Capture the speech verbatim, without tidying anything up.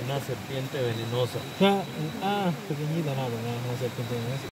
Una serpiente venenosa. Ja, ah, pequeñita, no, pero no es una serpiente venenosa.